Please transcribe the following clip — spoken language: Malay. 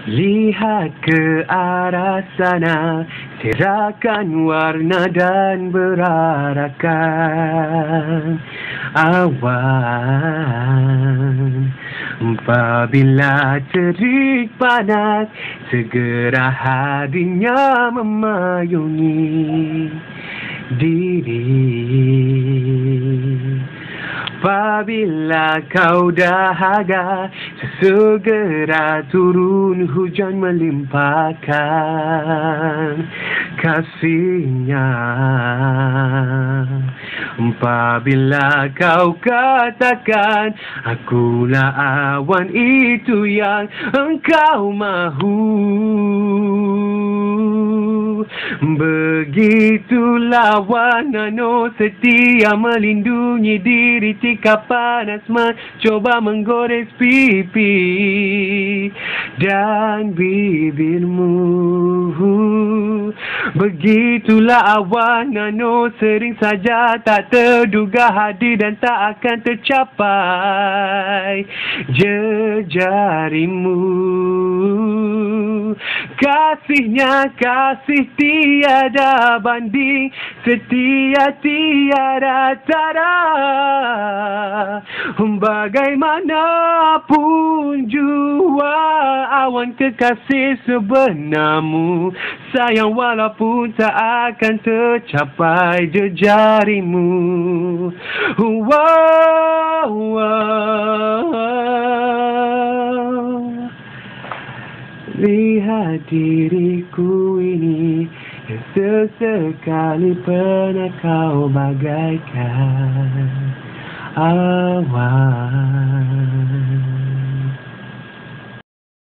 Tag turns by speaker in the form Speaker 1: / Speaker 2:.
Speaker 1: Lihat ke arah sana, sirakan warna dan berarakan awan. Apabila terik panas, segera hadinya memayungi diri. Apabila kau dahaga, segera turun hujan melimpahkan kasihnya. Apabila kau katakan, akulah awan itu yang engkau mahu, begitulah warna setia melindungi diri jika panas mencoba menggores pipi dan bibirmu. Begitulah awan sering saja tak terduga hadir dan tak akan tercapai jejarimu. Kasihnya kasih tiada banding, setia tiada tara. Bagaimanapun jua awan kekasih sebenarmu, sayang walaupun tak akan tercapai jejarimu. Wow, wow. Lihat diriku ini yang sesekali pernah kau bagaikan awan.